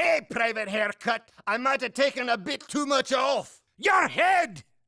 Hey, Private Haircut, I might have taken a bit too much off. Your head!